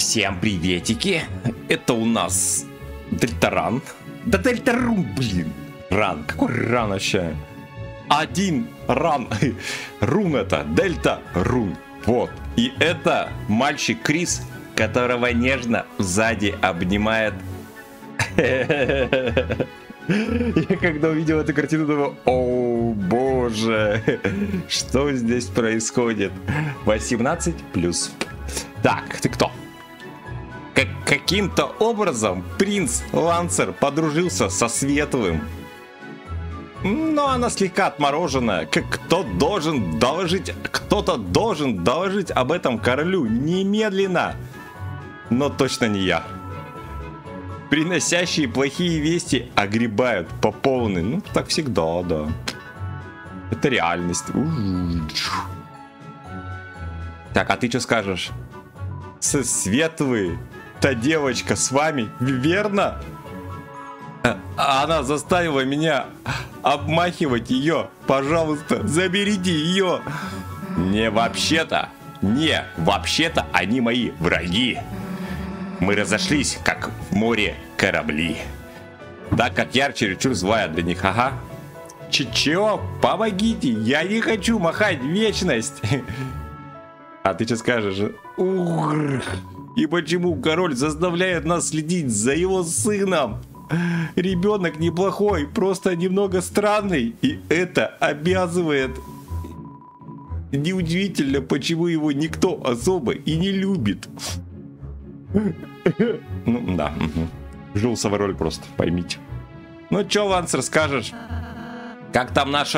Всем приветики. Это у нас Дельтаран. Да Дельтарун, блин. Ран. Какой ран вообще? Один ран. Рун это. Дельта Рун. Вот. И это мальчик Крис, которого нежно сзади обнимает. Я когда увидел эту картину, думал: о боже, что здесь происходит? 18+. Так, ты кто? Каким-то образом принц Лансер подружился со Светлым. Но она слегка отмороженная. Кто-то должен доложить об этом королю немедленно. Но точно не я. Приносящие плохие вести огребают по полной. Ну, так всегда, да. Это реальность. Так, а ты что скажешь? Светлый, та девочка с вами, верно? Она заставила меня обмахивать ее. Пожалуйста, заберите ее. Вообще-то они мои враги. Мы разошлись, как в море корабли. Так как я чересчур злая для них, ага. Чего? Помогите, я не хочу махать вечность. А ты что скажешь? И почему король заставляет нас следить за его сыном? Ребенок неплохой, просто немного странный. И это обязывает. Неудивительно, почему его никто особо и не любит. Ну да, вжился в роль просто, поймите. Ну чё, Ланс, расскажешь? Как там наш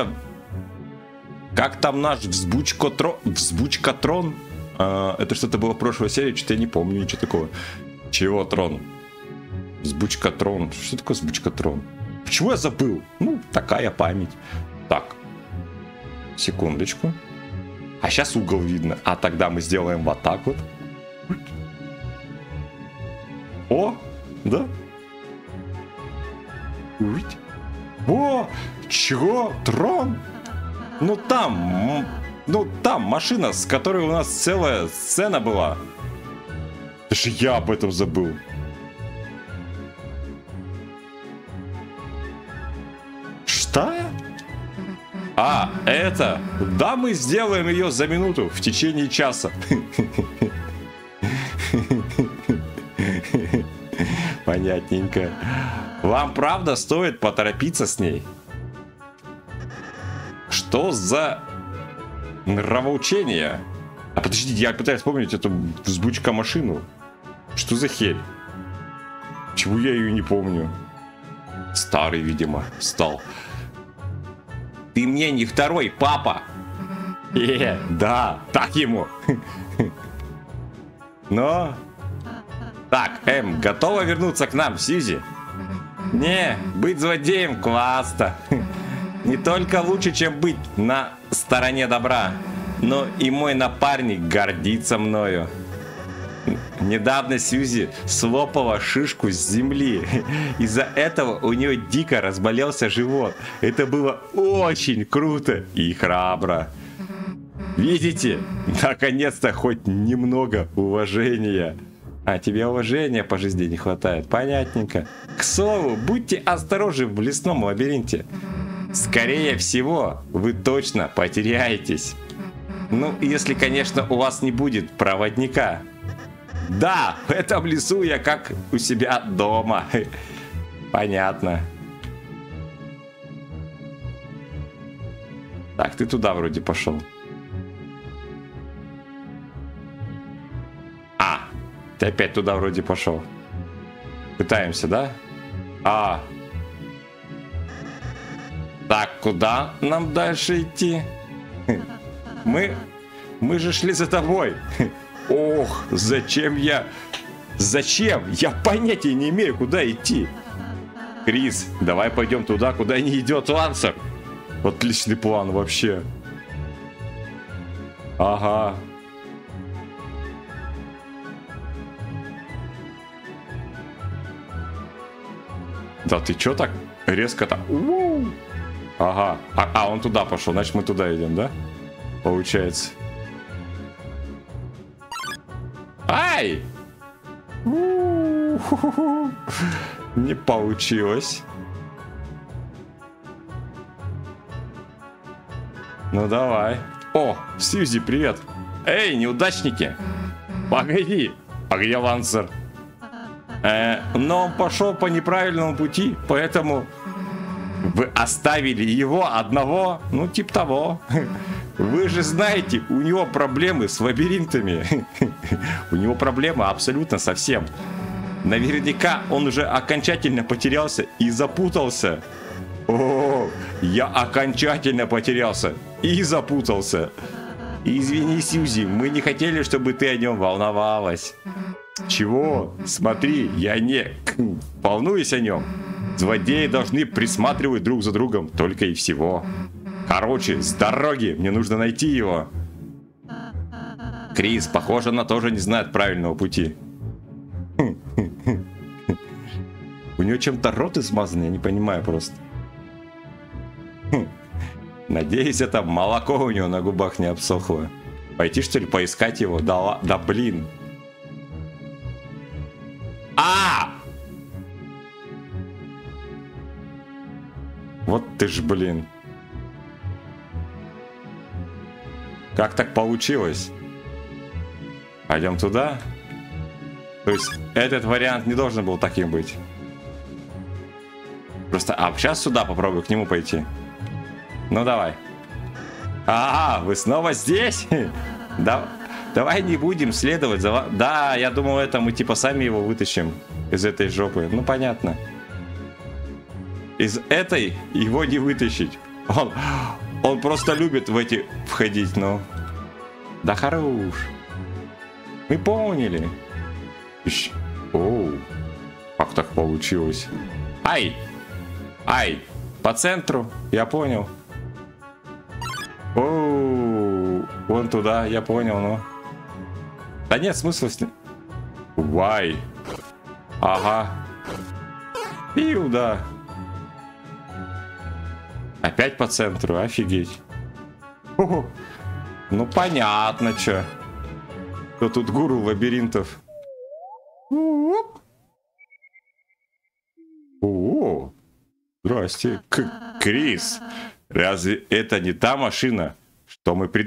взбучкотрон? Это что-то было в прошлой серии, что-то я не помню, ничего такого. Чего трон? Взбучкотрон. Что такое взбучкотрон? Почему я забыл? Ну, такая память. Так, секундочку. А сейчас угол видно. А тогда мы сделаем вот так вот. О, да? О, чего? Трон? Ну там машина, с которой у нас целая сцена была. Даже я об этом забыл. Что? А, это? Да, мы сделаем ее за минуту, в течение часа. Понятненько. Вам правда стоит поторопиться с ней? Что за нравоучение? А подождите, я пытаюсь вспомнить эту взбучка машину. Что за херь? Чего я ее не помню? Старый, видимо, стал. Ты мне не второй папа. Да, так ему. Но... Так, готова вернуться к нам, Сьюзи? Не, быть злодеем классно. Не только лучше, чем быть на стороне добра, но и мой напарник гордится мною. Недавно Сьюзи слопала шишку с земли. Из-за этого у нее дико разболелся живот. Это было очень круто и храбро. Видите? Наконец-то хоть немного уважения. А тебе уважения по жизни не хватает. Понятненько. К слову, будьте осторожны в лесном лабиринте. Скорее всего, вы точно потеряетесь. Ну, если, конечно, у вас не будет проводника. Да, в этом лесу я как у себя дома. Понятно. Так, ты туда вроде пошел. Ты опять туда вроде пошел. Пытаемся, да? Так, куда нам дальше идти? Мы же шли за тобой. Ох, зачем я? Зачем? Я понятия не имею, куда идти. Крис, давай пойдем туда, куда не идет Лансер. Отличный план вообще. Ага. Да ты чё так резко-то? Ага. А он туда пошел, значит мы туда идем, да? Получается. Ай! Не получилось. Ну давай. О, Сьюзи, привет. Эй, неудачники. Погоди. А где Лансер? Но он пошел по неправильному пути, поэтому вы оставили его одного, ну типа того. Вы же знаете, у него проблемы с лабиринтами. У него проблемы абсолютно со всем. Наверняка он уже окончательно потерялся и запутался. О, я окончательно потерялся и запутался. Извини, Сьюзи, мы не хотели, чтобы ты о нем волновалась. Чего? Смотри, я не волнуюсь о нем. Злодеи должны присматривать друг за другом, только и всего. Короче, с дороги, мне нужно найти его. Крис, похоже, она тоже не знает правильного пути. У нее чем-то рот измазан, я не понимаю просто. Надеюсь, это молоко у него на губах не обсохло. Пойти, что ли, поискать его? Да блин. Вот ты ж, блин. Как так получилось? Пойдем туда? То есть, этот вариант не должен был таким быть. Просто, сейчас сюда попробую к нему пойти. Ну, давай. Вы снова здесь? Давай не будем следовать за вами. Да, я думал, это мы типа сами его вытащим из этой жопы. Ну, понятно. Из этой его не вытащить. Он просто любит в эти входить, ну. Да хорош. Мы поняли. Оу. Как так получилось? Ай, по центру, я понял. Оу, вон туда, я понял, ну. Да нет смысла с ним. Вай. Ага. Пиу, да. Опять по центру, офигеть. Ну понятно, чё. Кто тут гуру лабиринтов? О, здрасте. Крис, разве это не та машина, что мы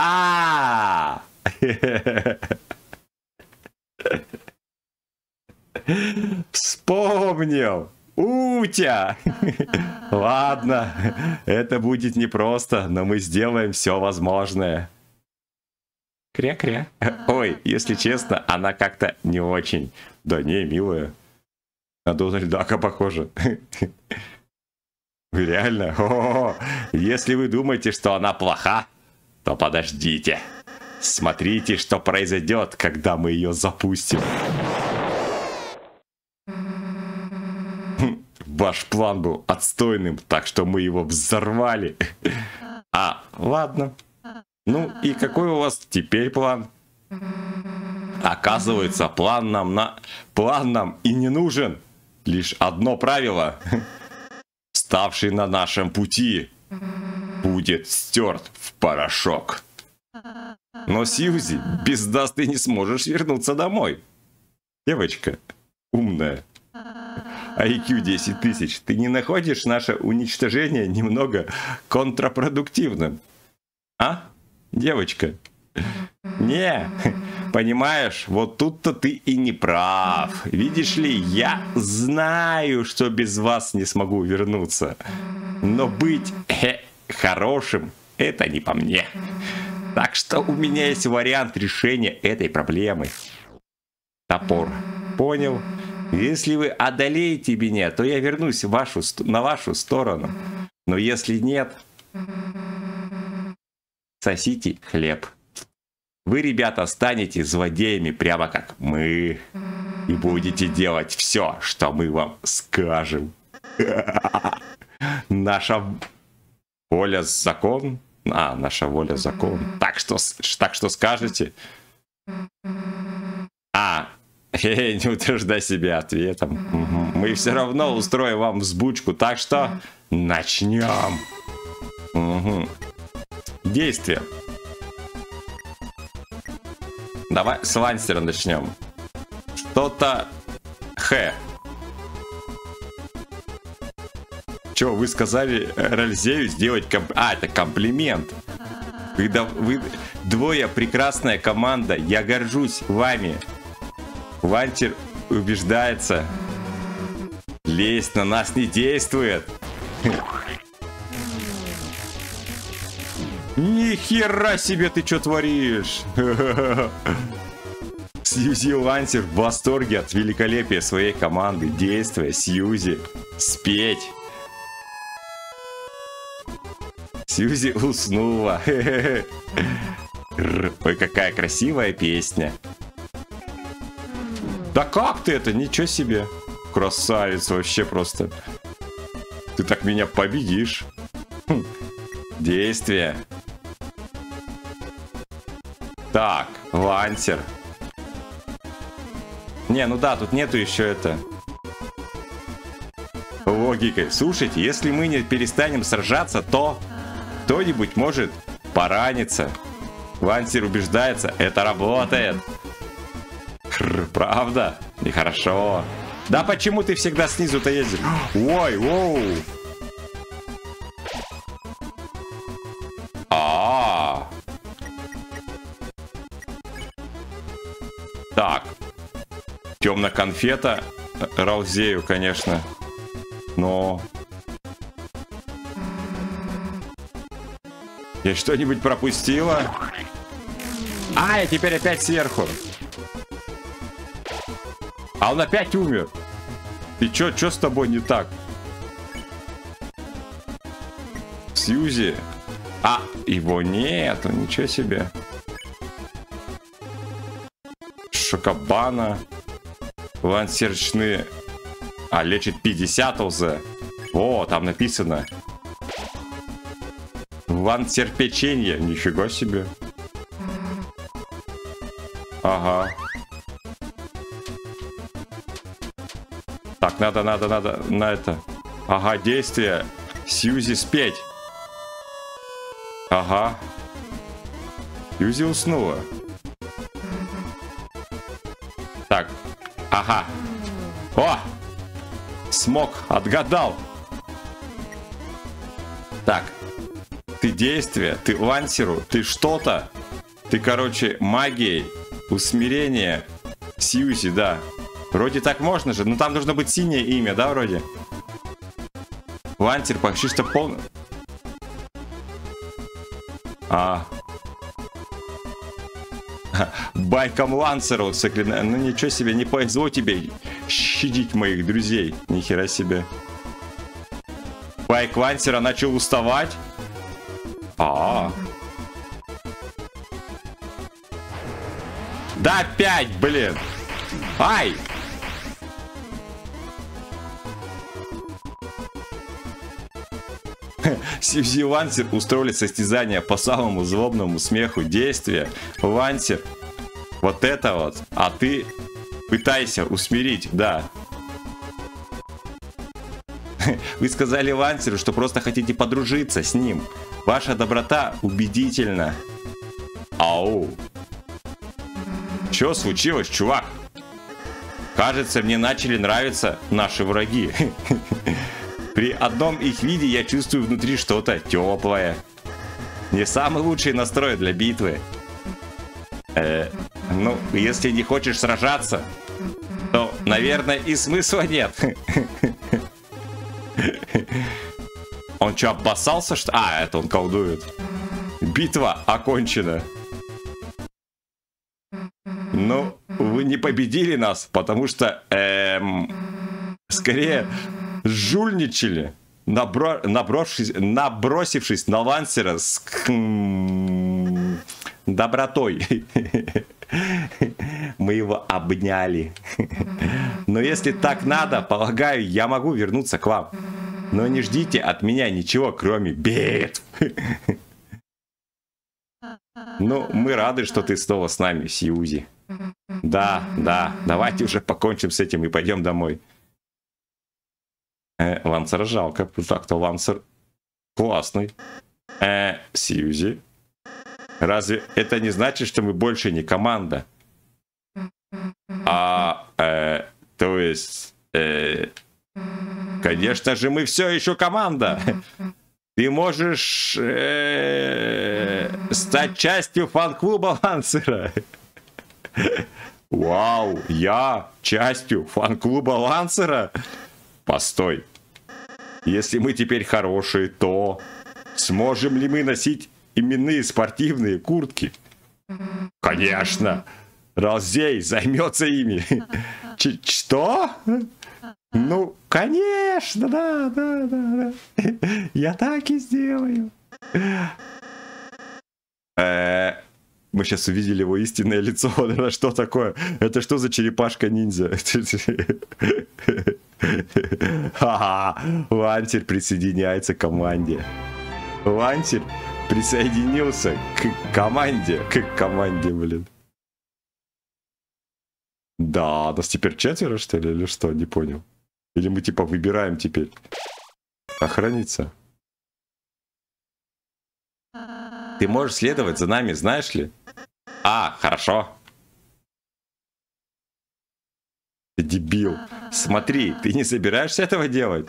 Вспомнил. Утя! Ладно, это будет непросто, но мы сделаем все возможное. Кря-кря. Ой, если честно, она как-то не очень. Да не, милая. На Дональд Дака похожа. Вы реально? О-о-о. Если вы думаете, что она плоха, то подождите. Смотрите, что произойдет, когда мы ее запустим. Ваш план был отстойным, так что мы его взорвали. Ладно. Ну и какой у вас теперь план? Оказывается, план нам и не нужен. Лишь одно правило. Ставший на нашем пути будет стерт в порошок. Но, Сьюзи, без нас ты не сможешь вернуться домой. Девочка умная. IQ 10 тысяч. Ты не находишь наше уничтожение немного контрпродуктивным? Девочка? Не, понимаешь, вот тут-то ты и не прав. Видишь ли, я знаю, что без вас не смогу вернуться. Но быть хорошим — это не по мне. Так что у меня есть вариант решения этой проблемы. Топор. Понял? Если вы одолеете меня, то я вернусь на вашу сторону. Но если нет, сосите хлеб. Вы, ребята, станете злодеями прямо как мы. И будете делать все, что мы вам скажем. Наша воля закон. Наша воля закон. Так что скажете? Не утруждай себя ответом. Мы все равно устроим вам взбучку, так что начнем. Действие. Давай с Лансера начнем. что-то Х. Че, вы сказали Ральзею сделать это комплимент. Вы двое прекрасная команда. Я горжусь вами. Вантер убеждается. Лезть на нас не действует. Нихера себе, ты что творишь? Сьюзи Вантер в восторге от великолепия своей команды. Действия, Сьюзи. Спеть. Сьюзи уснула. Ой, какая красивая песня. Да как ты это? Ничего себе. Красавица вообще просто. Ты так меня победишь. Действие. Так, Вантер. Не, ну да, тут нету еще это. Логикой. Слушайте, если мы не перестанем сражаться, то кто-нибудь может пораниться. Вантер убеждается, это работает. Правда? Нехорошо. Да почему ты всегда снизу-то ездишь? Ой, воу. Так. Темная конфета. Ралзею, конечно. Но... Я что-нибудь пропустила? Я теперь опять сверху. А он опять умер. Ты чё с тобой не так? Сьюзи. Его нету, ничего себе. Шокобана. Лансерчные. Лечит 50 ЛЗ. О, там написано. Вантер печенье. Нифига себе. Ага. Так, надо на это. Ага, действие. Сьюзи спеть. Ага. Сьюзи уснула. Так. Ага. О! Смог. Отгадал. Так. Ты действие. Ты Вансеру. Ты что-то. Ты, короче, магией. Усмирение. Сьюзи, да. Вроде так можно же. Но там должно быть синее имя, да, вроде? Вантер почти что полный. Байком Лансеру. Ну ничего себе, не повезло тебе щадить моих друзей. Нихера себе. Байк Лансера начал уставать. Да опять, блин. Ай! Сьюзи и Вантер устроили состязание по самому злобному смеху. Действия. Вантер. Вот это вот. А ты пытайся усмирить, да. Вы сказали Вантеру, что просто хотите подружиться с ним. Ваша доброта убедительна. Ау. Что случилось, чувак? Кажется, мне начали нравиться наши враги. При одном их виде я чувствую внутри что-то теплое. Не самый лучший настрой для битвы. Ну, если не хочешь сражаться, то, наверное, и смысла нет. Он что, обоссался, что? Это он колдует. Битва окончена. Ну, вы не победили нас, потому что, скорее, жульничали, набросившись на Лансера с добротой. Мы его обняли. Но если так надо, полагаю, я могу вернуться к вам. Но не ждите от меня ничего, кроме бед. Ну, мы рады, что ты снова с нами, Сьюзи. Да, давайте уже покончим с этим и пойдем домой. Лансера жалко. Так-то Лансер классный. Сьюзи. Разве это не значит, что мы больше не команда? То есть... Конечно же, мы все еще команда. Ты можешь стать частью фан-клуба Лансера. Вау, я частью фан-клуба Лансера? Постой. Если мы теперь хорошие, то сможем ли мы носить именные спортивные куртки? Конечно. Раззей займется ими. Что? Ну, конечно, да. Я так и сделаю. Мы сейчас увидели его истинное лицо. Что такое? Это что за черепашка-ниндзя? Лансер присоединяется к команде. Лансер присоединился к команде. Блин. Да, нас теперь 4, что ли, или что? Не понял. Или мы типа выбираем теперь охраниться? Ты можешь следовать за нами, знаешь ли? Хорошо. Ты дебил. Смотри, ты не собираешься этого делать?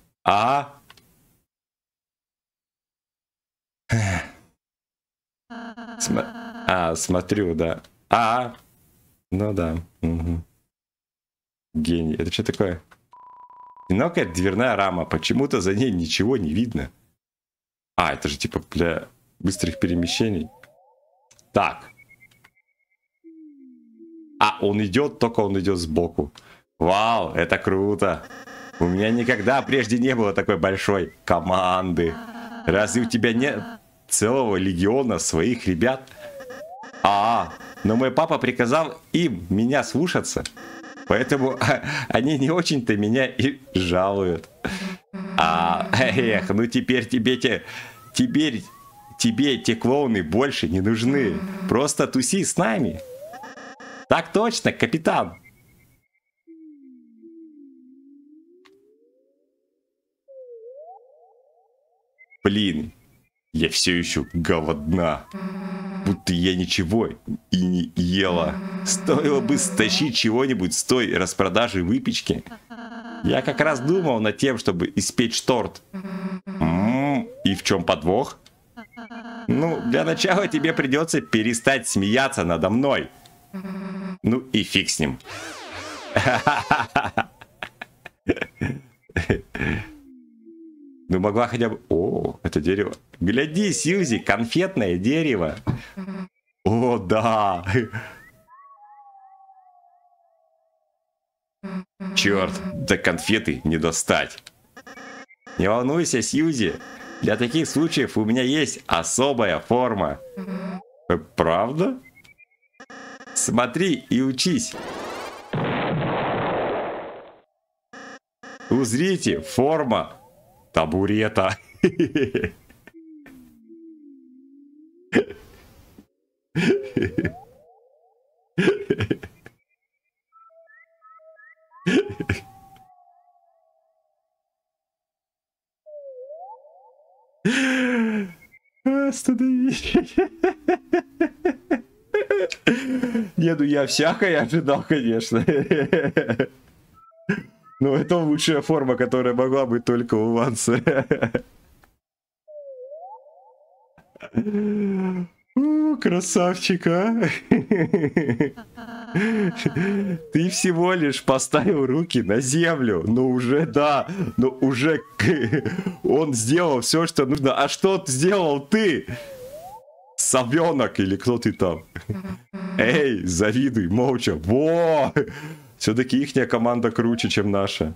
Смотрю, да. Ну да. Угу. Гений. Это что такое? Одинокая дверная рама. Почему-то за ней ничего не видно. Это же типа для быстрых перемещений. Так. Он идет, только он идет сбоку. Вау, это круто. У меня никогда прежде не было такой большой команды. Разве у тебя нет целого легиона своих ребят? Но мой папа приказал им меня слушаться. Поэтому они не очень-то меня и жалуют. Ну теперь тебе эти клоуны больше не нужны. Просто туси с нами. Так точно, капитан. Блин, я все еще голодна. Будто я ничего и не ела. Стоило бы стащить чего-нибудь с той распродажи выпечки. Я как раз думал над тем, чтобы испечь торт. И в чем подвох? Ну, для начала тебе придется перестать смеяться надо мной. Ну и фиг с ним. Ну могла хотя бы... О, это дерево. Гляди, Сьюзи, конфетное дерево. О, да. Черт, до конфеты не достать. Не волнуйся, Сьюзи. Для таких случаев у меня есть особая форма. Правда? Смотри и учись. Узрите, форма табурета. Остановись. Не, ну я всякое ожидал, конечно. Но это лучшая форма, которая могла быть только у Ванса. Красавчик, а? Ты всего лишь поставил руки на землю. Ну уже, да. Ну уже он сделал все, что нужно. А что сделал ты? Совенок или кто ты там? Эй, завидуй, молча. Во! Все-таки ихняя команда круче, чем наша.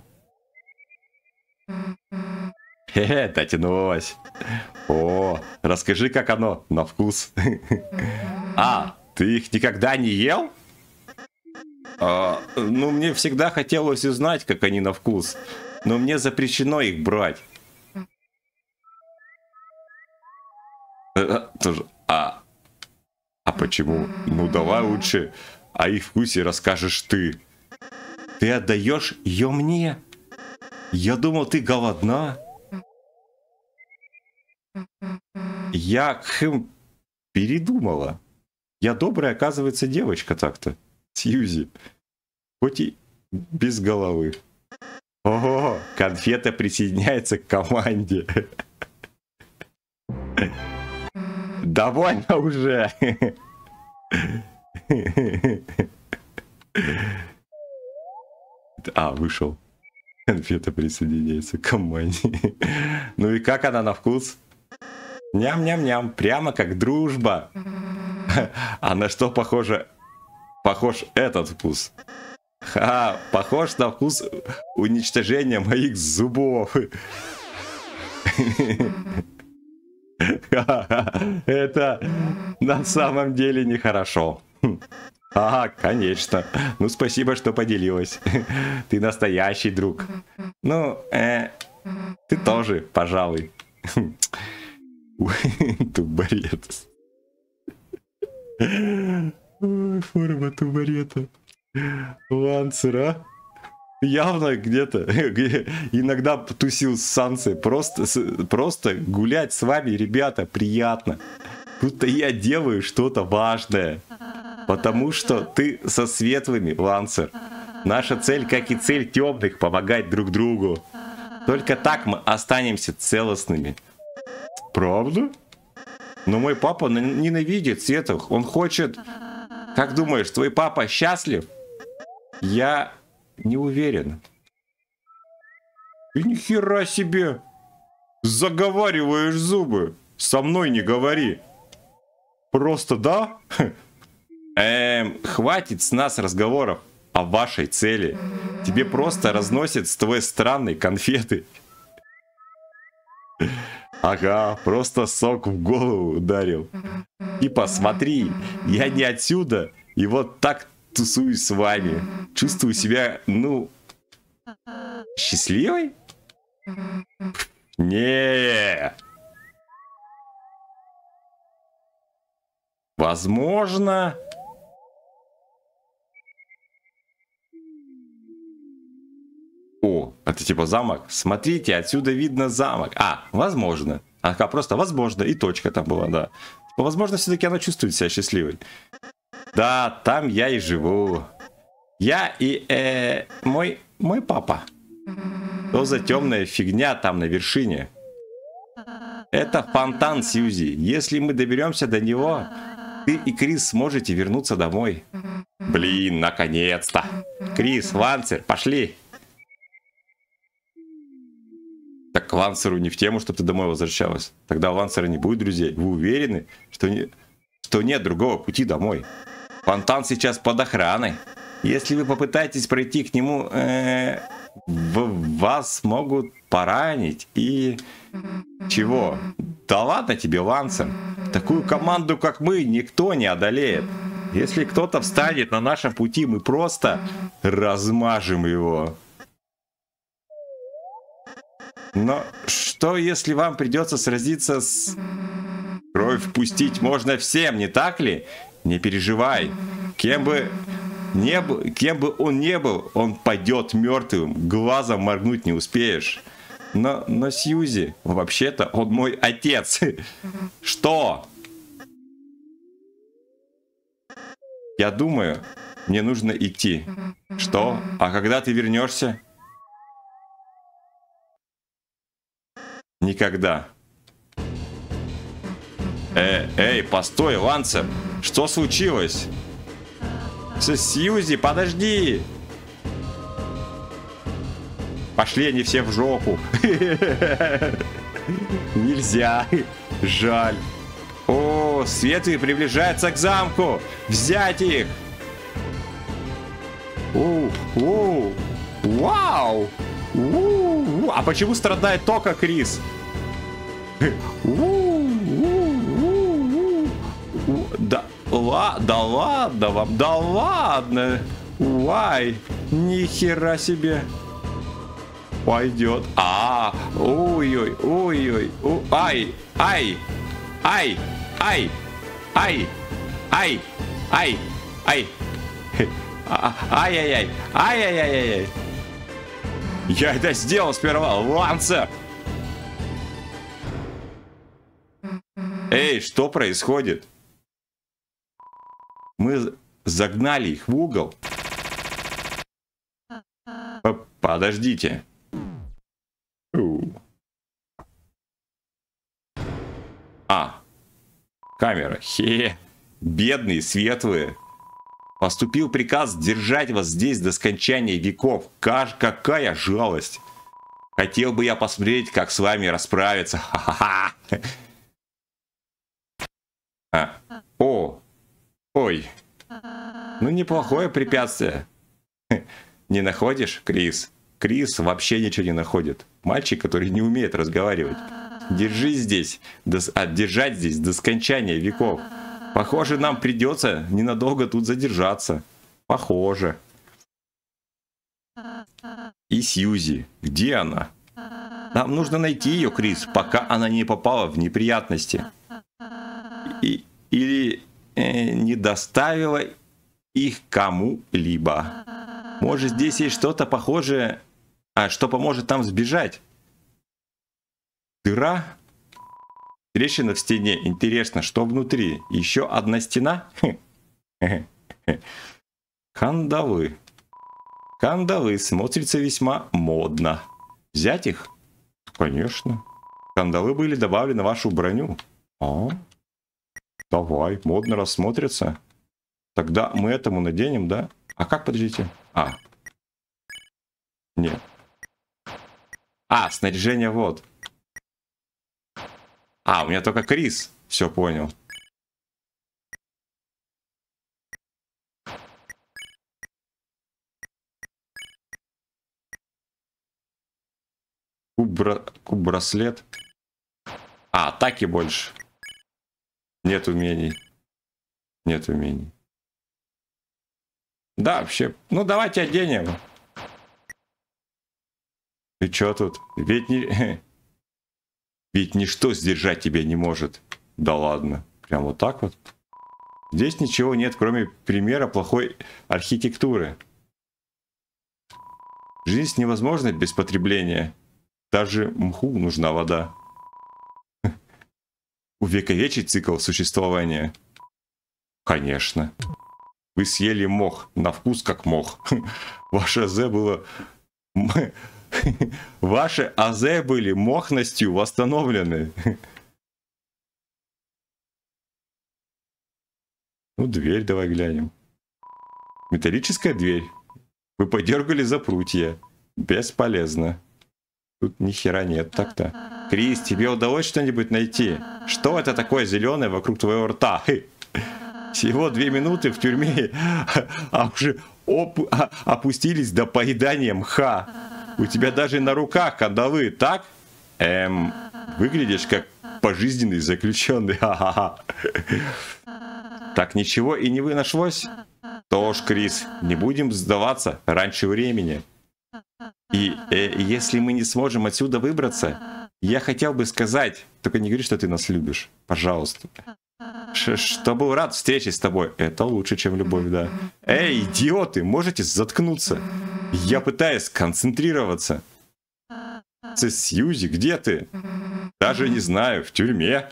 Хе-хе, дотянулась. О, расскажи, как оно на вкус. Ты их никогда не ел? Ну, мне всегда хотелось узнать, как они на вкус. Но мне запрещено их брать. Почему? Ну, давай лучше о их вкусе расскажешь ты. Ты отдаешь ее мне? Я думал, ты голодна. Я передумала. Я добрая, оказывается, девочка так-то. Сьюзи. Хоть и Без головы. Ого, конфета присоединяется к команде. Довольно уже. А, вышел. Конфета присоединяется к команде. Ну и как она на вкус? Ням-ням-ням, прямо как дружба. А на что похож этот вкус? Похож на вкус уничтожения моих зубов. Это на самом деле нехорошо. Ага, конечно. Ну, спасибо, что поделилась. Ты настоящий друг. Ну, ты тоже, пожалуй. Тубарет. Ой, форма тубарета. Лансера. Явно где-то иногда тусил с Сансой. Просто гулять с вами, ребята, приятно. Будто я делаю что-то важное. Потому что ты со светлыми, Лансер. Наша цель, как и цель темных, помогать друг другу. Только так мы останемся целостными. Правда? Но мой папа ненавидит светлых. Он хочет... Как думаешь, твой папа счастлив? Я не уверен. Ты ни хера себе! Заговариваешь зубы. Со мной не говори. Просто да? Хватит с нас разговоров о вашей цели. Тебе просто разносят с твоей странной конфеты. Ага, просто сок в голову ударил. И посмотри, я не отсюда, и вот так тусуюсь с вами. Чувствую себя, ну, счастливой? Не. Возможно... О, это типа замок. Смотрите, отсюда видно замок. А, возможно. Ага, просто возможно. И точка там была, да. Типа, возможно, все-таки она чувствует себя счастливой. Да, там я и живу. Я и мой папа. Что за темная фигня там на вершине? Это фонтан, Сьюзи. Если мы доберемся до него, ты и Крис сможете вернуться домой. Блин, наконец-то. Крис, Лансер, пошли. Так к Лансеру не в тему, чтобы ты домой возвращалась. Тогда у Лансера не будет друзей. Вы уверены, что нет другого пути домой? Фонтан сейчас под охраной. Если вы попытаетесь пройти к нему, вас могут поранить и... Чего? Да ладно тебе, Лансер. Такую команду, как мы, никто не одолеет. Если кто-то встанет на нашем пути, мы просто размажем его. Но что, если вам придется сразиться с... Кровь пустить можно всем, не так ли? Не переживай. Кем бы он ни был, он пойдет мертвым. Глазом моргнуть не успеешь. Но Сьюзи, вообще-то он мой отец. Что? Я думаю, мне нужно идти. Что? А когда ты вернешься? Никогда. Эй, постой, Лансер. Что случилось? Сьюзи, подожди. Пошли они все в жопу. Нельзя. Жаль. О, светлые приближаются к замку. Взять их. Вау. А почему страдает только Крис? Да ладно вам, да ладно. Уай, нихера себе. Пойдет. Ой-ой, ой-ой, ай, ай, ай, ай, ай, ай, ай, ай, ай-яй-яй, ай-яй-яй-яй. Я это сделал сперва, Лансер. Эй, что происходит? Мы загнали их в угол. Подождите. А, камера. Хе, бедные, светлые. Поступил приказ держать вас здесь до скончания веков. Какая жалость. Хотел бы я посмотреть, как с вами расправиться. Ха-ха-ха. Ой. Ну, неплохое препятствие. Не находишь, Крис? Крис вообще ничего не находит. Мальчик, который не умеет разговаривать. Держись здесь, держать здесь до скончания веков. Похоже, нам придется ненадолго тут задержаться. Похоже. И Сьюзи, где она? Нам нужно найти ее, Крис, пока она не попала в неприятности. Или не доставила их кому-либо. Может, здесь есть что-то похожее, что поможет нам сбежать? Дыра? Трещина в стене. Интересно, что внутри? Еще одна стена? Кандалы. Кандалы смотрятся весьма модно. Взять их? Конечно. Кандалы были добавлены в вашу броню. Давай, модно рассмотрится. Тогда мы этому наденем, да? А как, подождите? Нет. Снаряжение вот. У меня только Крис. Все понял. Куб-браслет. Атаки больше. Нет умений. Нет умений. Да, вообще. Ну, давайте оденем. И чё тут? Ведь ничто сдержать тебя не может. Да ладно. Прям вот так вот. Здесь ничего нет, кроме примера плохой архитектуры. Жизнь невозможна без потребления. Даже мху нужна вода. Увековечить цикл существования. Конечно. Вы съели мох. На вкус как мох. Ваше АЗ было... Ваши АЗ были мохностью восстановлены. Ну, дверь давай глянем. Металлическая дверь. Вы подергали за прутья. Бесполезно. Тут ни хера нет так-то. Крис, тебе удалось что-нибудь найти? Что это такое зеленое вокруг твоего рта? Всего 2 минуты в тюрьме, уже опустились до поедания мха. У тебя даже на руках кандалы, так? Выглядишь как пожизненный заключенный. Так ничего и не нашлось? То ж, Крис, не будем сдаваться раньше времени. И если мы не сможем отсюда выбраться, я хотел бы сказать, только не говори, что ты нас любишь, пожалуйста. Что был рад встрече с тобой. Это лучше, чем любовь, да. Эй, идиоты, можете заткнуться? Я пытаюсь концентрироваться. Сьюзи, где ты? Даже не знаю, в тюрьме.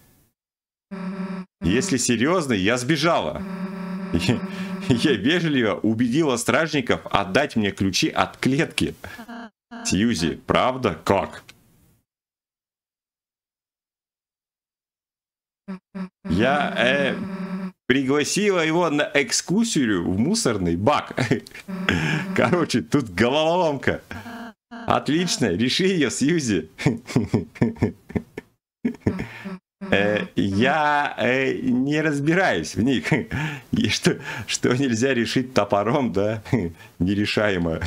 Если серьезно, я сбежала. Я вежливо убедила стражников отдать мне ключи от клетки. Сьюзи, правда? Как? Я пригласила его на экскурсию в мусорный бак. Короче, тут головоломка. Отлично, реши ее, Сьюзи. Я не разбираюсь в них. И что нельзя решить топором, да? Нерешаемо.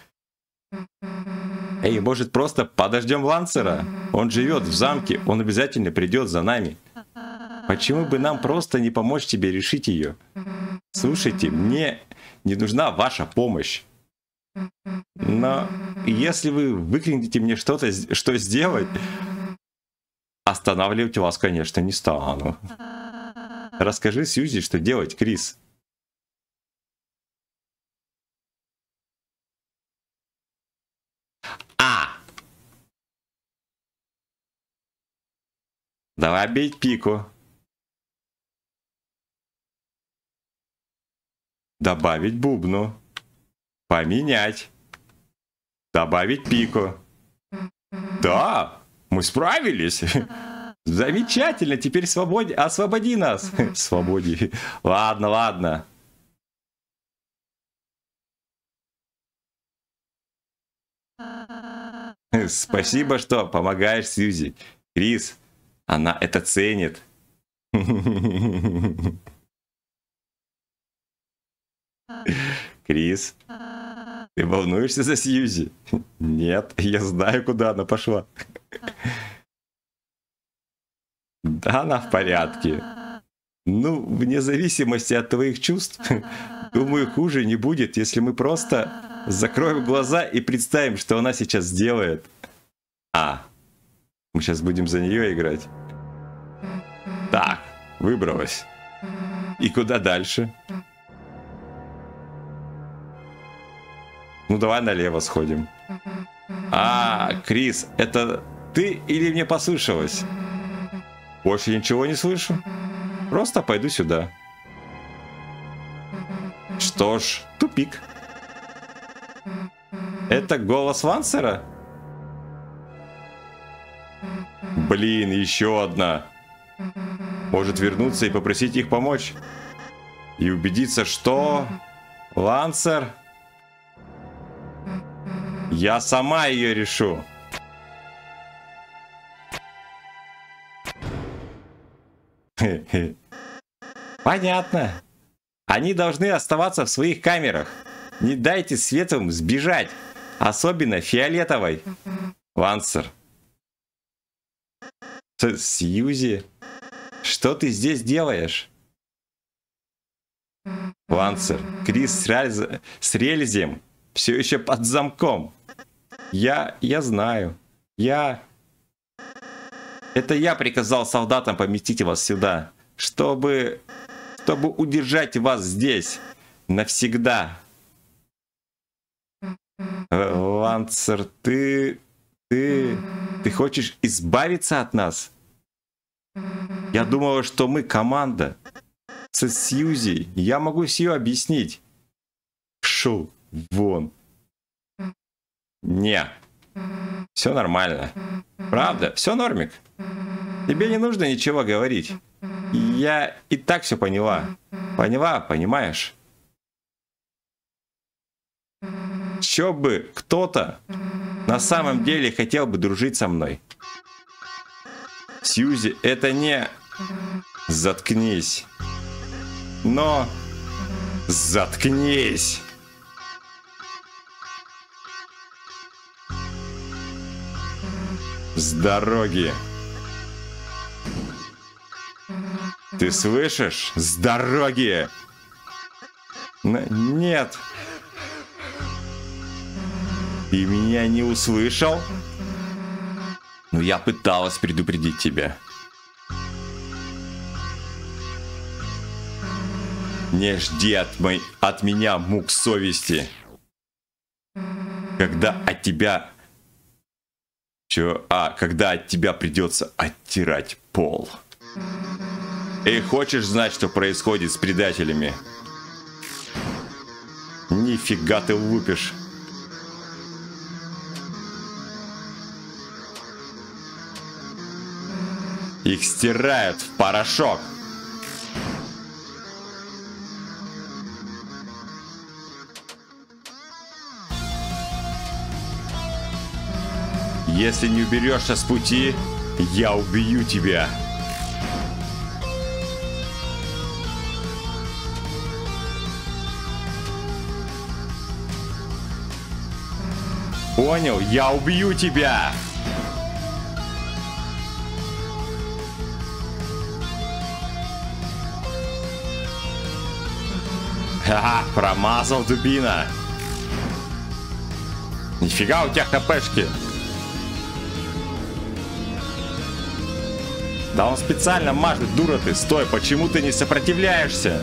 Эй, может, просто подождем Лансера? Он живет в замке, он обязательно придет за нами. Почему бы нам просто не помочь тебе решить ее? Слушайте, мне не нужна ваша помощь. Но если вы выкрикнете мне что-то, что сделать, останавливать вас, конечно, не стану. Расскажи Сьюзи, что делать, Крис. Давай бить пику. Добавить бубну. Поменять. Добавить пику. Да, мы справились. Замечательно, теперь освободи нас. Свободи. Ладно, ладно. Спасибо, что помогаешь Сьюзи. Крис, она это ценит. Крис, ты волнуешься за Сьюзи? Нет, я знаю, куда она пошла. Да, она в порядке. Ну, вне зависимости от твоих чувств, думаю, хуже не будет, если мы просто закроем глаза и представим, что она сейчас сделает. Мы сейчас будем за нее играть. Так, выбралась. И куда дальше? Ну, давай налево сходим. Крис, это ты или мне послышалось? Больше ничего не слышу. Просто пойду сюда. Что ж, тупик. Это голос Вансера? Блин, еще одна. Может вернуться и попросить их помочь. И убедиться, что... Вансер... Я сама ее решу. Понятно. Они должны оставаться в своих камерах. Не дайте светлым сбежать. Особенно фиолетовой. Вансер. Сьюзи, что ты здесь делаешь? Вансер, Крис с Рельзем все еще под замком. Я знаю. Это я приказал солдатам поместить вас сюда, чтобы удержать вас здесь навсегда. Вансер, ты хочешь избавиться от нас? Я думала, что мы команда. С Сьюзи, я могу все объяснить. Шел вон. Не. Все нормально. Правда, все нормик. Тебе не нужно ничего говорить. Я и так все поняла. Поняла, понимаешь? Чё бы кто-то на самом деле хотел бы дружить со мной. Сьюзи, это не... Заткнись. Но... Заткнись. С дороги. Ты слышишь? С дороги. Нет. Ты меня не услышал? Ну, я пыталась предупредить тебя. Не жди от меня мук совести. Когда от тебя... когда от тебя придется оттирать пол. И хочешь знать, что происходит с предателями? Нифига ты лупишь. Их стирают в порошок. Если не уберешься с пути, я убью тебя. Понял? Я убью тебя. Ха-ха, промазал, дубина. Нифига у тебя хпшки. Да он специально мажет, дура ты. Стой, почему ты не сопротивляешься?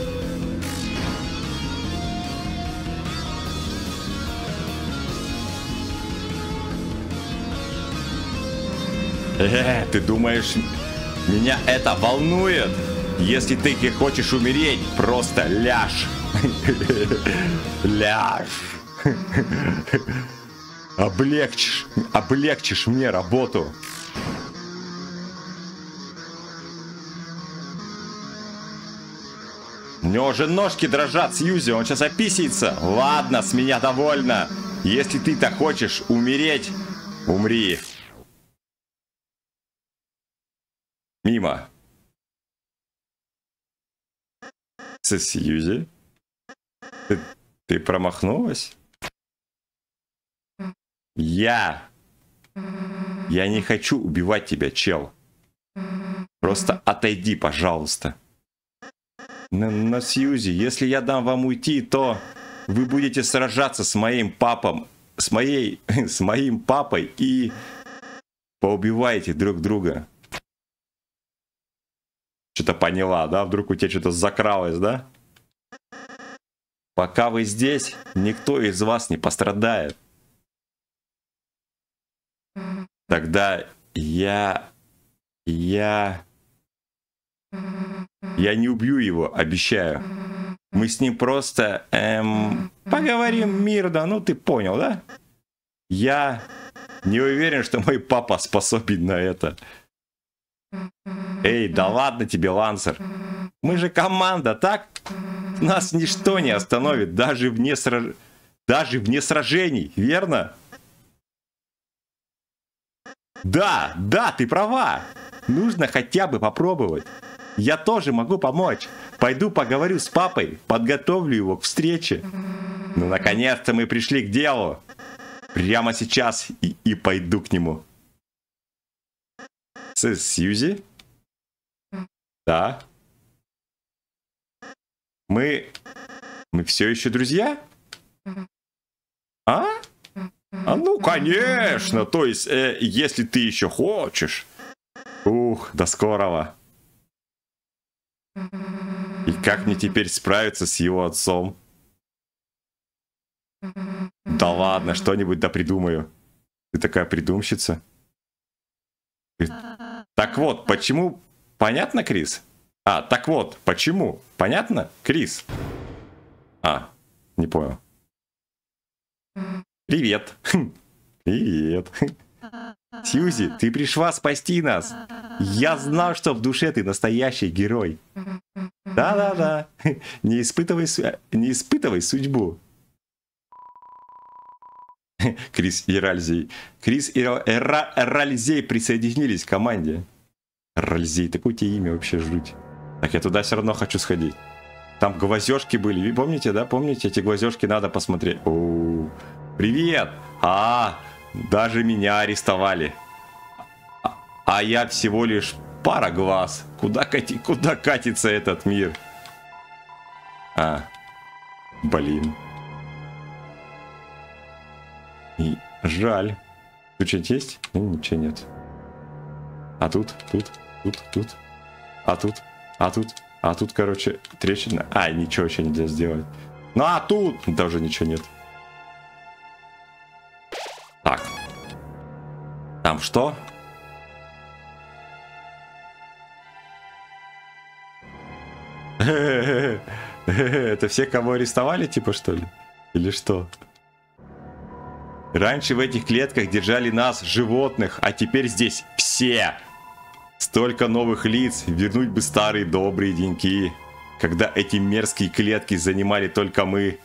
Ты думаешь, меня это волнует? Если ты хочешь умереть, просто ляжь. Ляжь. Облегчишь мне работу. У него уже ножки дрожат, Сьюзи, он сейчас описается. Ладно, с меня довольно. Если ты так хочешь умереть, умри. Мимо. Сьюзи? Ты промахнулась? Я не хочу убивать тебя, чел. Просто отойди, пожалуйста. Но Сьюзи, если я дам вам уйти, то вы будете сражаться с моим папом, с моим папой и поубиваете друг друга. Что-то поняла, да? Вдруг у тебя что-то закралось, да? Пока вы здесь, никто из вас не пострадает. Тогда я не убью его, обещаю. Мы с ним просто поговорим мирно, ну ты понял, да? Я не уверен, что мой папа способен на это. Эй, да ладно тебе, Лансер. Мы же команда, так? Нас ничто не остановит, даже вне сражений, верно? Да, ты права. Нужно хотя бы попробовать. Я тоже могу помочь. Пойду поговорю с папой, подготовлю его к встрече. Ну, наконец-то мы пришли к делу. Прямо сейчас и пойду к нему. Сьюзи? Да. Мы все еще друзья? А? Ну, конечно. То есть, если ты еще хочешь. Ух, до скорого. И как мне теперь справиться с его отцом? Да ладно, что-нибудь да придумаю. Ты такая придумщица. Так вот, почему... Понятно, Крис? Так вот, почему? Понятно, Крис? Не понял. Привет. Привет. Сьюзи, ты пришла спасти нас. Я знал, что в душе ты настоящий герой. Да-да-да. Не испытывай судьбу. Крис и Ральзей. Крис и Ральзей присоединились к команде. Ральзей, такое тебе имя вообще жуть. Так я туда все равно хочу сходить. Там глазёшки были, вы помните, да? Помните, эти глазёшки надо посмотреть. О, привет! Даже меня арестовали. А я всего лишь пара глаз. Куда катится этот мир? Блин. И жаль. Тут что-нибудь есть? Ничего нет. А тут. А тут, короче, трещина. Ничего вообще нельзя сделать. Ну а тут даже ничего нет. Так. Там что? Это все, кого арестовали, типа, что ли? Или что? Раньше в этих клетках держали нас, животных, а теперь здесь все. Столько новых лиц, вернуть бы старые добрые деньки, когда эти мерзкие клетки занимали только мы.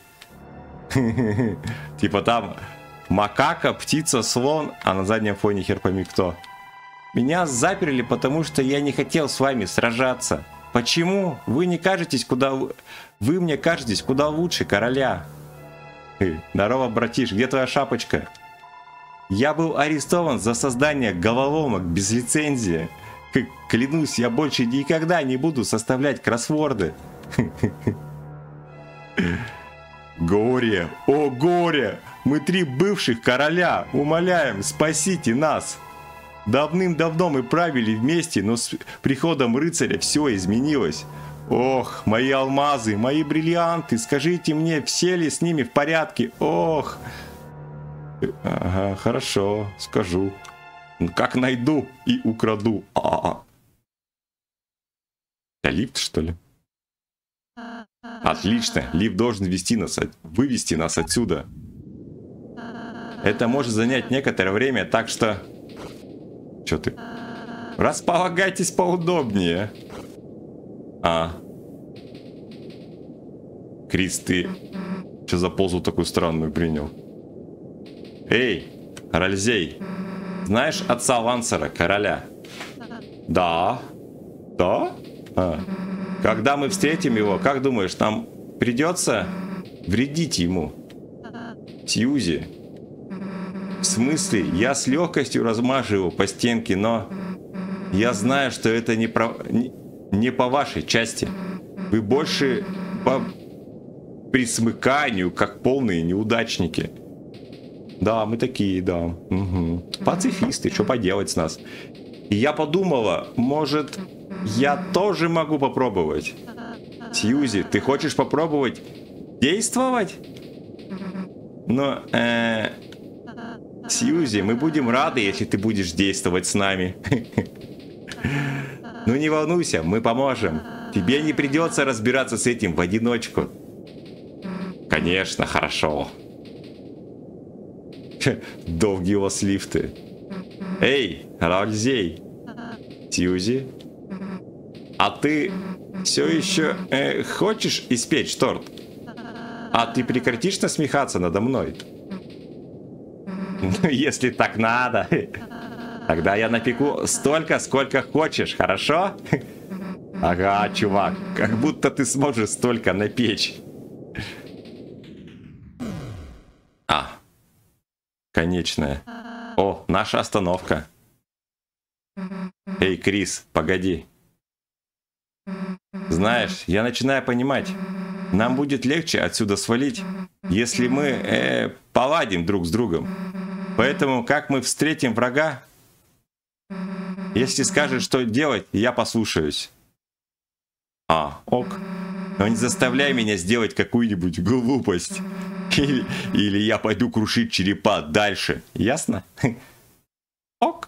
Типа там макака, птица, слон, а на заднем фоне хер пойми кто. Меня заперли, потому что я не хотел с вами сражаться. Почему? Вы мне кажетесь куда лучше короля. Здорово, братиш, где твоя шапочка? Я был арестован за создание головоломок без лицензии. Клянусь, я больше никогда не буду составлять кроссворды. Горе, о горе! Мы 3 бывших короля, умоляем, спасите нас! Давным-давно мы правили вместе, но с приходом рыцаря все изменилось. Ох, мои алмазы, мои бриллианты, скажите мне, все ли с ними в порядке? Ох! Ага, хорошо, скажу. Как найду и украду. Лифт, что ли? Отлично, лифт должен вывести нас отсюда. Это может занять некоторое время, так что... Чё ты? Располагайтесь поудобнее. Крис, ты что за позу такую странную принял? Эй, Ральзей, знаешь отца Лансера, короля? Да. Да? Когда мы встретим его, как думаешь, нам придется вредить ему? Сьюзи. В смысле, я с легкостью размажу его по стенке, но я знаю, что это не по вашей части. Вы больше по присмыканию, как полные неудачники. Да, мы такие, да. Угу. Пацифисты, что поделать с нас? И я подумала, может, я тоже могу попробовать? Сьюзи, ты хочешь попробовать действовать? Но, Сьюзи, мы будем рады, если ты будешь действовать с нами. Ну не волнуйся, мы поможем. Тебе не придется разбираться с этим в одиночку. Конечно, хорошо. Долгие у вас лифты. Эй, Ральзей. Сьюзи? А ты все еще хочешь испечь торт? А ты прекратишь насмехаться надо мной? Ну, если так надо, тогда я напеку столько, сколько хочешь, хорошо? Ага, чувак, как будто ты сможешь столько напечь. Конечная. О, наша остановка. Эй, Крис, погоди. Знаешь, я начинаю понимать, нам будет легче отсюда свалить, если мы поладим друг с другом. Поэтому, как мы встретим врага, если скажешь, что делать, я послушаюсь. Ок. Но не заставляй меня сделать какую-нибудь глупость. Или я пойду крушить черепа дальше. Ясно? Ок.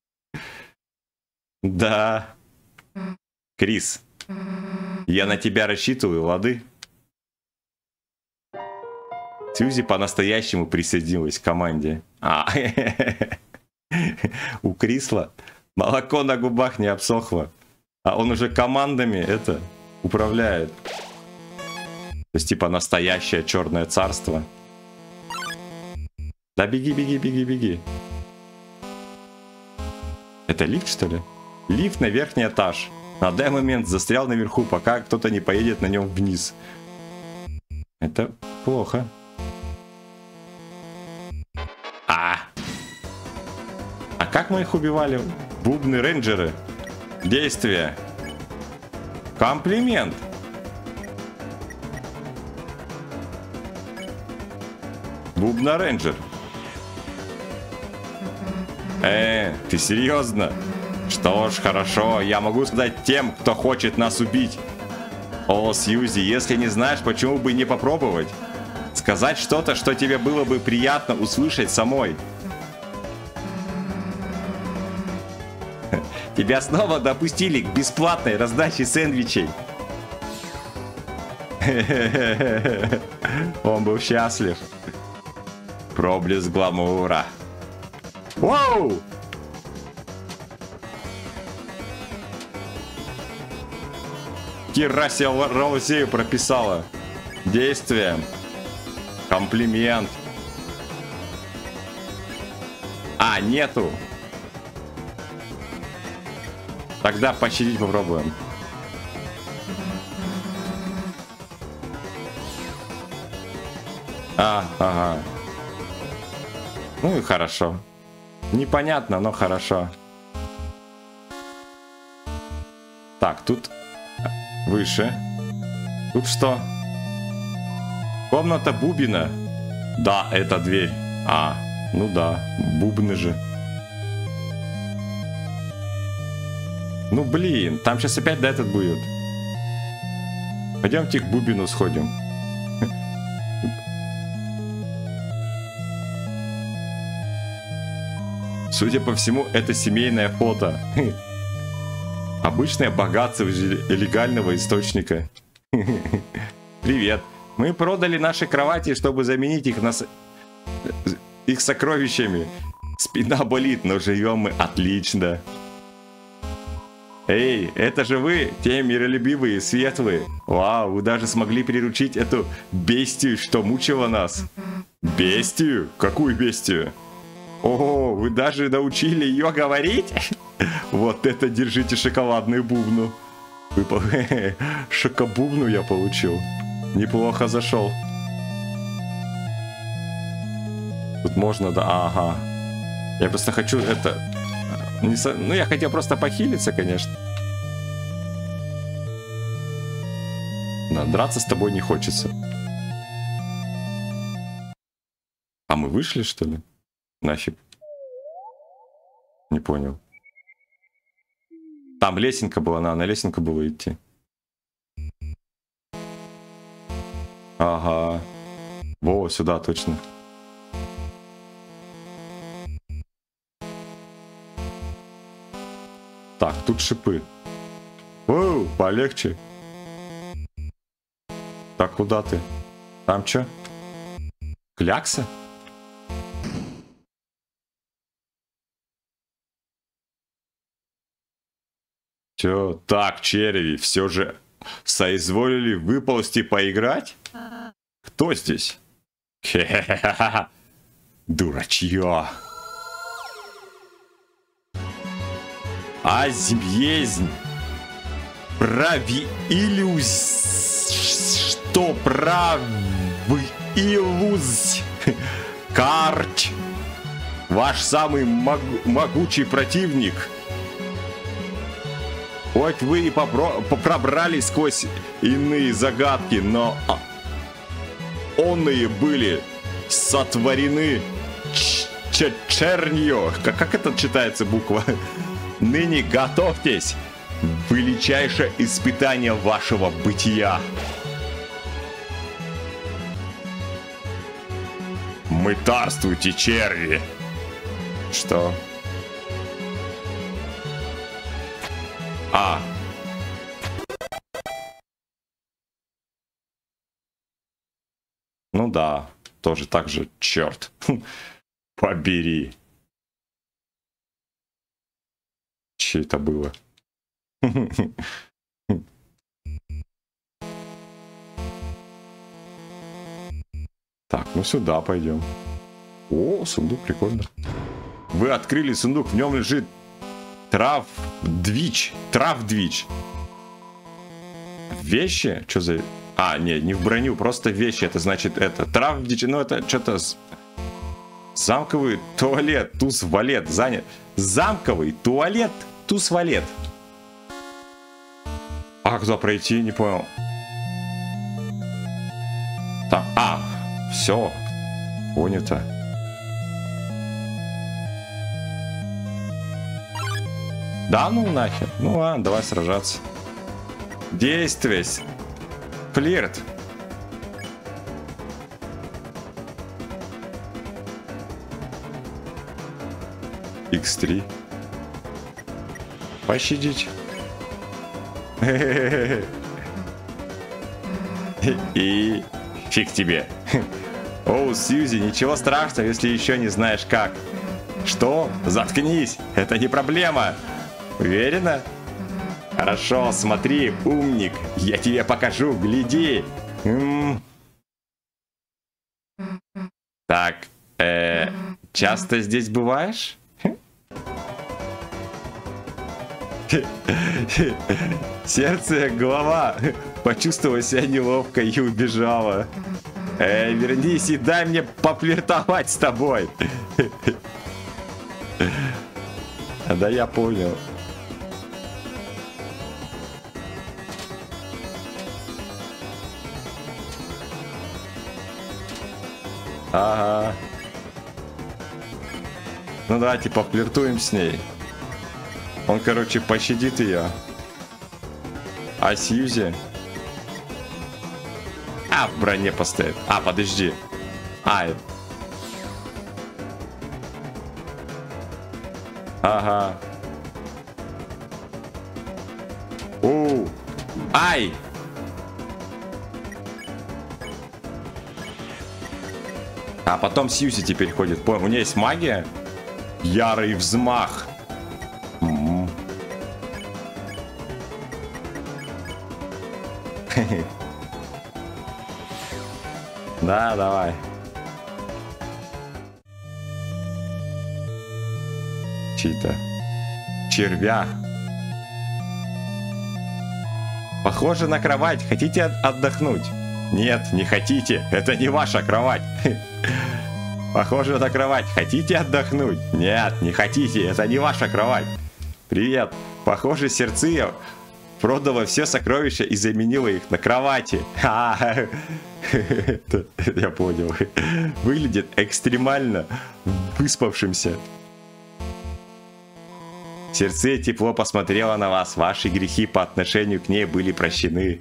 Да. Крис, я на тебя рассчитываю, лады? Сьюзи по-настоящему присоединилась к команде. У Крисла молоко на губах не обсохло. А он уже командами управляет. То есть типа настоящее черное царство. Да беги, беги, беги, беги. Это лифт, что ли? Лифт на верхний этаж. На данный момент застрял наверху, пока кто-то не поедет на нем вниз. Это плохо. А как мы их убивали? Бубны рейнджеры. Действие. Комплимент. Бубна рейнджер. Ты серьезно? Что ж, хорошо, я могу сказать тем, кто хочет нас убить. О, Сьюзи, если не знаешь, почему бы не попробовать? Сказать что-то, что тебе было бы приятно услышать самой. Тебя снова допустили к бесплатной раздаче сэндвичей. Он был счастлив. Проблеск гламура. Вау! Кирасия Ролзею прописала. Действие. Комплимент. Нету. Тогда пощадить попробуем. Ага. Ну и хорошо. Непонятно, но хорошо. Так, тут выше. Тут что? Комната Бубина. Да, это дверь. Ну да, бубны же. Ну блин, там сейчас опять этот будет. Пойдемте к Бубину сходим. Судя по всему, это семейное фото. Обычное богатство легального источника. Привет. Мы продали наши кровати, чтобы заменить их на... их сокровищами. Спина болит, но живем мы отлично. Эй, это же вы, те миролюбивые, светлые. Вау, вы даже смогли приручить эту бестию, что мучила нас. Бестию? Какую бестию? О, вы даже научили ее говорить? Вот это держите шоколадную бубну. Шокобубну я получил. Неплохо зашел. Тут можно, да, ага. Я просто хочу это... Ну, я хотел просто похилиться, конечно. Да, драться с тобой не хочется. А мы вышли, что ли? Нафиг. Не понял. Там лесенка была, на лесенку было идти. Ага. Во, сюда точно. Так, тут шипы. Оу, полегче. Так, куда ты? Там что? Клякса? Чё? Так, черви, все же соизволили выползти поиграть? Кто здесь? Хе-хе-хе-хе. Дурачье. Азбезнь. Прави иллюз. Что прави иллюз? Карч. Ваш самый могучий противник. Хоть вы и пробрались сквозь иные загадки, но онные были сотворены чернью. Как это читается буква? Ныне готовьтесь. Величайшее испытание вашего бытия. Мытарствуйте, черви. Что? А. Ну да, тоже так же, черт. Побери. Че это было? Так, ну сюда пойдем. О, сундук, прикольно. Вы открыли сундук, в нем лежит Травдвич. Вещи? Что за... А, не в броню, просто вещи. Это значит это. Травдвич, ну это что-то... Замковый туалет, туз-валет, занят. Замковый туалет, туз-валет. А куда пройти? Не понял. Там, все. Понято. Да ну нахер. Ну ладно, давай сражаться. Действие. Флирт. X3. Пощадить. И фиг тебе. Оу, Сьюзи, ничего страшного, если еще не знаешь как. Что? Заткнись, это не проблема. Уверена? Хорошо, смотри, умник. Я тебе покажу, гляди. Так, часто здесь бываешь? Сердце, голова. Почувствовала себя неловко и убежала. Вернись и дай мне пофлиртовать с тобой. Да я понял. Ага. Ну давайте пофлиртуем с ней. Он, короче, пощадит ее. А Сьюзи? В броне постоит. Подожди. Ага. Ай! А потом Сьюзи теперь ходит. У нее есть магия. Ярый взмах. Да, давай. Чьи-то червя. Похоже на кровать. Хотите отдохнуть? Нет, не хотите. Это не ваша кровать. Похоже на кровать. Хотите отдохнуть? Нет, не хотите. Это не ваша кровать. Привет. Похоже, Серция продала все сокровища и заменила их на кровати. Я понял. Выглядит экстремально выспавшимся. Сердце тепло посмотрела на вас. Ваши грехи по отношению к ней были прощены.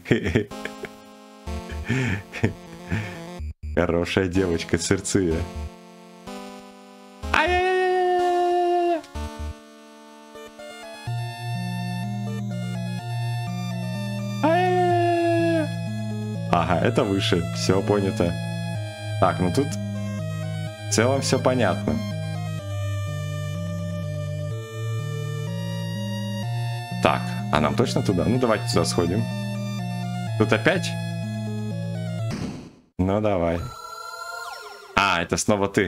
Хорошая девочка, Сердце. Ага, это выше. Все понято. Так, ну тут в целом все понятно. Так, а нам точно туда? Ну, давайте туда сходим. Тут опять? Ну, давай. А, это снова ты.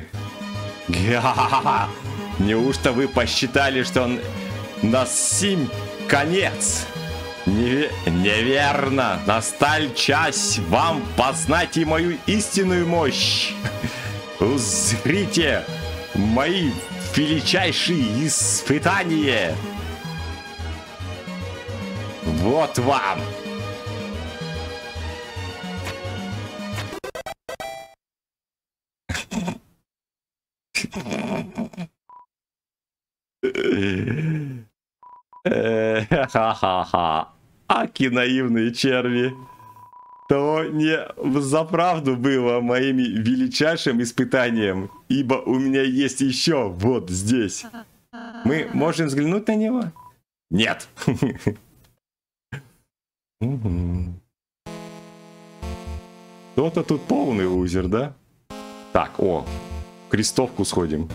Неужто вы посчитали, что он насим конец? Неверно. Настал час вам познать и мою истинную мощь. Узрите мои величайшие испытания. Вот вам. Ха-ха-ха. Аки наивные черви. То не взаправду было моим величайшим испытанием, ибо у меня есть еще вот здесь. Мы можем взглянуть на него? Нет. Кто-то тут полный лузер, да? Так, о, в крестовку сходим.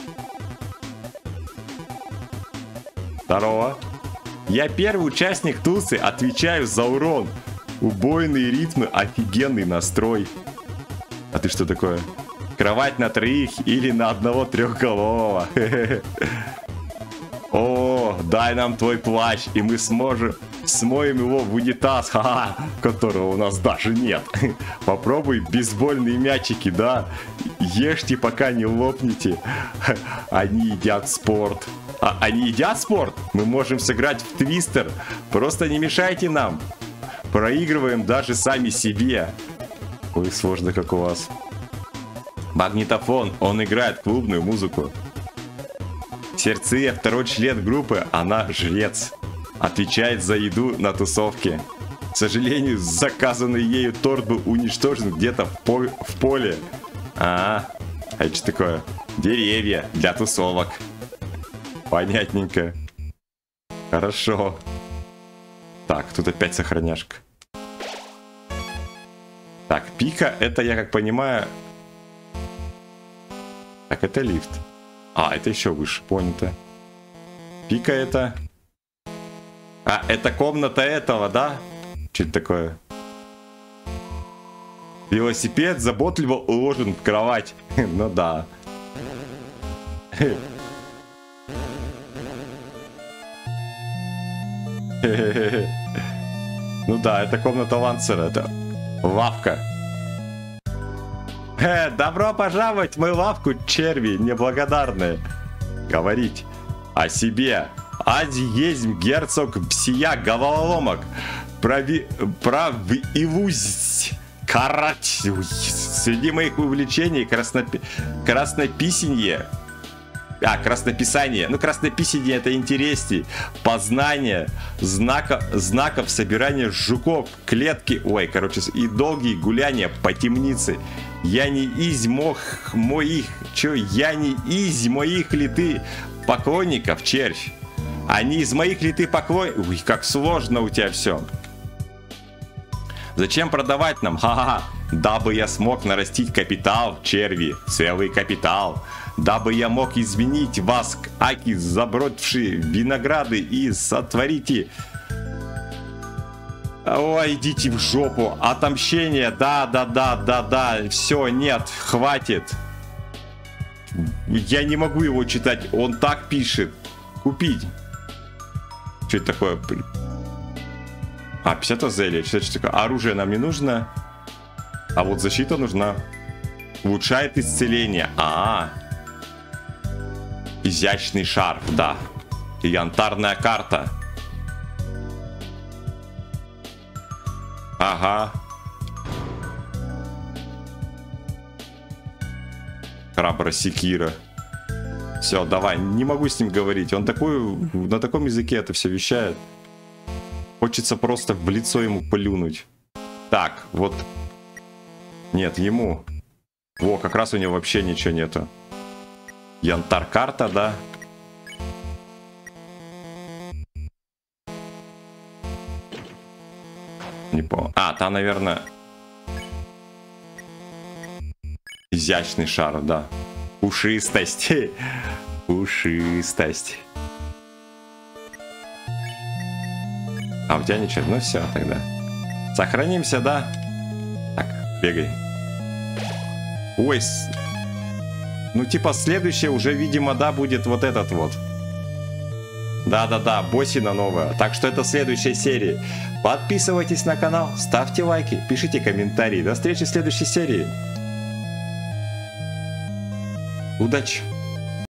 Здорово. Я первый участник тусы, отвечаю за урон. Убойные ритмы, офигенный настрой. А ты что такое? Кровать на троих или на одного трехголового? О, дай нам твой плащ, и мы смоем его в унитаз, которого у нас даже нет. Попробуй бейсбольные мячики, да? Ешьте, пока не лопнете. Они едят спорт. Они едят спорт? Мы можем сыграть в твистер. Просто не мешайте нам. Проигрываем даже сами себе. Ой, сложно как у вас. Магнитофон. Он играет клубную музыку. Сердце, второй член группы, она жрец. Отвечает за еду на тусовке. К сожалению, заказанный ею торт был уничтожен где-то в поле. А это что такое? Деревья для тусовок. Понятненько. Хорошо. Так, тут опять сохраняшка. Так, пика, это, я как понимаю... Так, это лифт. А, это еще выше, понято. Пика это... А, это комната этого, да? Что это такое? Велосипед заботливо уложен в кровать. Ну да. Ну да, это комната Лансера, это лавка. Добро пожаловать в мою лавку, черви неблагодарные. Говорить о себе. Ади есть герцог всея головоломок. Правивусь. Карать. Среди моих увлечений краснописанье. Краснописание. Ну, краснописание это интересней. Познание знаков собирания жуков, клетки. Ой, короче, и долгие гуляния по темнице. Я не из моих ли ты поклонников, червь? Они из моих ли ты поклонников? Ой, как сложно у тебя все. Зачем продавать нам? Ха-ха-ха. Дабы я смог нарастить капитал, черви, целый капитал. Дабы я мог изменить вас, аки, забродившие винограды, и сотворите... Ой, идите в жопу. Отомщение, да. Все, нет, хватит. Я не могу его читать, он так пишет. Купить. Что это такое? А, 50 азелия. Что такое? Оружие нам не нужно. А вот защита нужна. Улучшает исцеление. Изящный шарф, да. И янтарная карта. Ага. Храбра секира. Все, давай. Не могу с ним говорить. Он такой... На таком языке это все вещает. Хочется просто в лицо ему плюнуть. Так, вот... Нет, ему. Во, как раз у него вообще ничего нету. Янтар карта, да. Не помню. А, там, наверное... Изящный шар, да. Пушистость. Пушистость. А у тебя ничего? Ну все, тогда. Сохранимся, да? Так, бегай. Ой, ну типа следующее уже, видимо, да, будет вот этот вот. Да, боссина новая. Так что это в следующей серии. Подписывайтесь на канал, ставьте лайки, пишите комментарии. До встречи в следующей серии. Удачи!